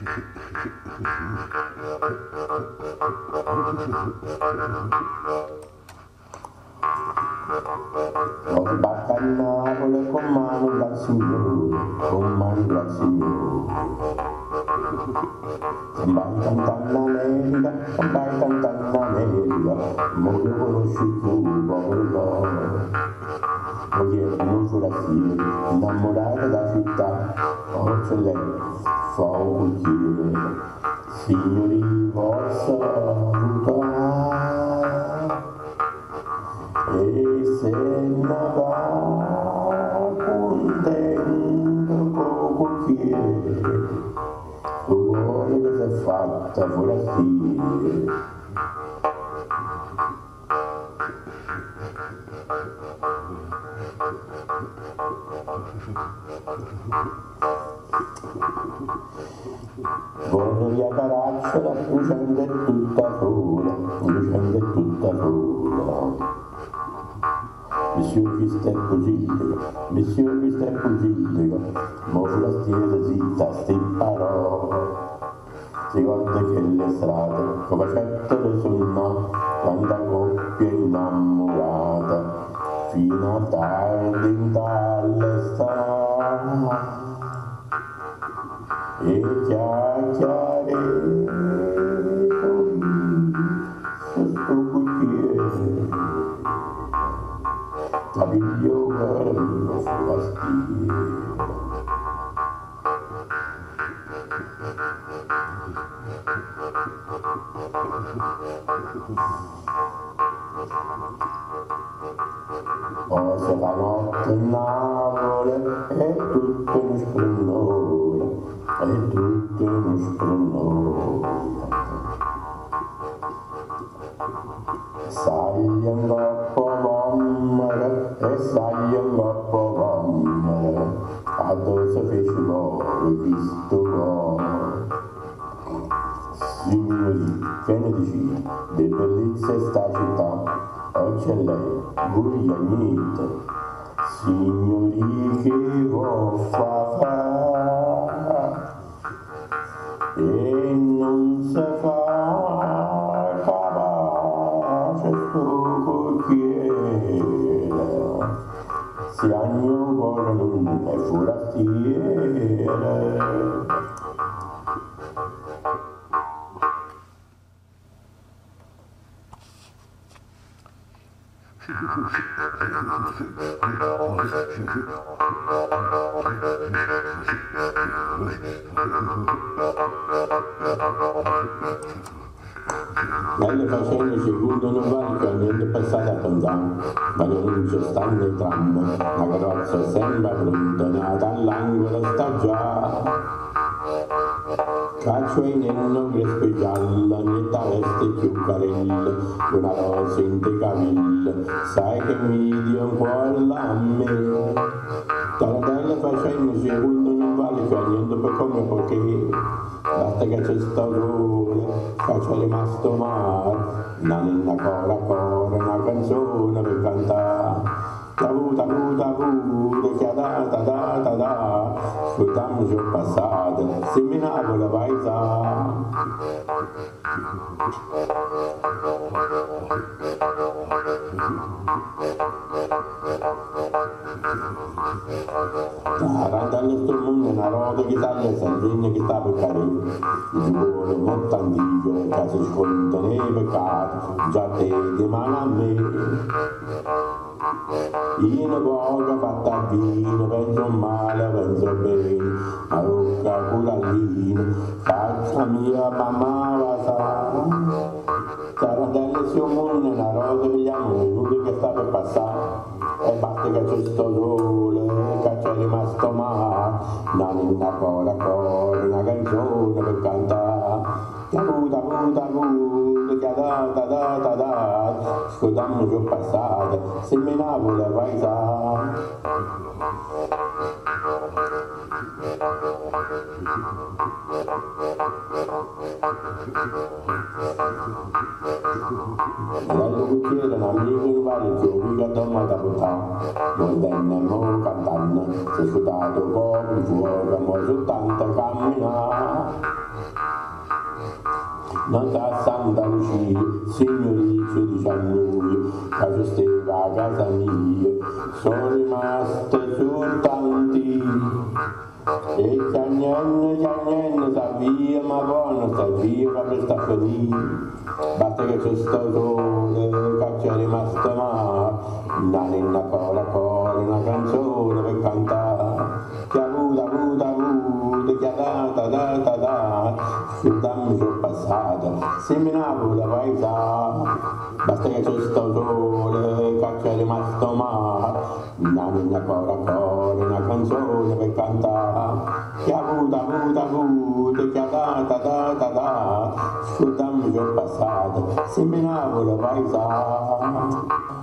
Oggi basta di Napoli con mano dal Signore, con mano dal Signore. Vai cantando America, vai cantando America, mo io conosci tu, povero voglio non sulla sera, innamorata da città, forse lei fa un cucchiere, signori forza avuta, e se ne va contento con cucchiere, vuole che si è fatta forestiere. Vorrei via Caracciolo, lucente tutta sola, lucente tutta sola. Monsieur Cristo Giudico, mo forestiere zitta, sti parole. Si ricorda che le strade, come fettole sul no, quanta coppia innamorata, fino a tardi in dalle strade. E chiacchiere con questo cucchiere, capiglio bello forestiere. Poi la notte in Napoli è tutto uno sprunone, è tutto uno sprunone. Sai un coppo vommere, e sai un coppo vommere, addosso fece cuore, visto cuore. Signori, che ne dici, di bellezza sta città, oggi è lei, buia niente, signori che vuol fa, e non si fa capace sto cucchiere, se a mio cuore non è forastiere. Dalle faccende secondo non vale che niente passata a pensare, ma non c'è stanno i tram, la carrozza è sempre pronta, nata all'angolo sta già. Caccio in enno crespo giallo, netta veste più carella, una rosa in te cavilla, sai che mi dio un cuore a me. Dalle faccende secondo non vale che niente per come perché, basta che c'è sto sole, faccio rimasto male, una cora, una canzone per cantare. Tavu, che da, ascoltiamo giù passato, se mi Napoli vai sa. Randando sto mondo una roda che taglia e Sardegna che sta per carino, il cuore molto antico, che si sconta nei peccati, già te di mano a me. Io poco fatta a vino, penso male, penso bene, ma rocca curallino, faccia mia mamma va sa. Tarantelle si mondo una rosa per gli amori che sta per passare, e basta che c'è sto sole, che c'è rimasto male, una cora, una canzone per cantare. Tavu, che da, ascoltiamo giù passato, se mi Napoli vai sa. L'altro cucchiere, un amico in vari giochi che torna da puttana, non venne mo cantando, si è scudato poco fuoco, mo soltanto camminare. Nata Santa Lucia, signoriccio di Giannui, che gestiva a casa mia, sono rimaste soltanti. E Giagnenne, sta via, ma buono, sta via per sta finire. Basta che c'è sto sole, che c'è rimasto male, una ninna cola, una canzone per cantare. Che avuta, che da, scusami sono passato, seminavo da paesa. Basta che c'è sto sole, che c'è rimasto male, una ninna cola, una canzone per cantare. Che avuta, che da, scusami che ho passato, seminavo la paesa.